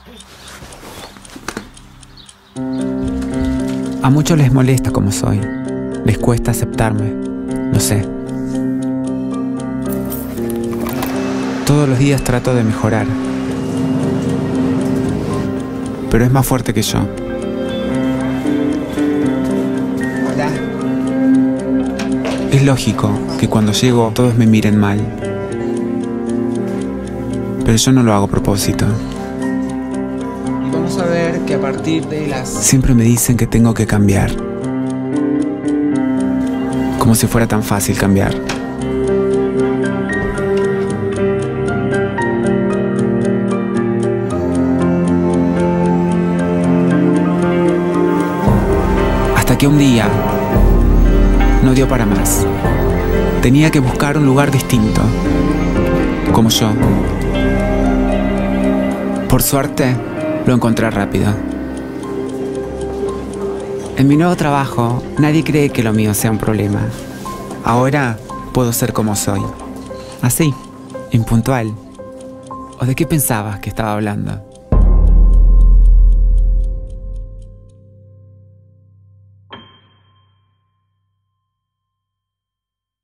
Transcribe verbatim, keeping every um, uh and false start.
A muchos les molesta como soy. Les cuesta aceptarme. Lo sé. Todos los días trato de mejorar. Pero es más fuerte que yo. Hola. Es lógico que cuando llego todos me miren mal. Pero yo no lo hago a propósito. Y vamos a ver que a partir de las... Siempre me dicen que tengo que cambiar. Como si fuera tan fácil cambiar. Hasta que un día no dio para más. Tenía que buscar un lugar distinto, como yo. Por suerte, lo encontré rápido. En mi nuevo trabajo, nadie cree que lo mío sea un problema. Ahora puedo ser como soy. Así, impuntual. ¿O de qué pensabas que estaba hablando?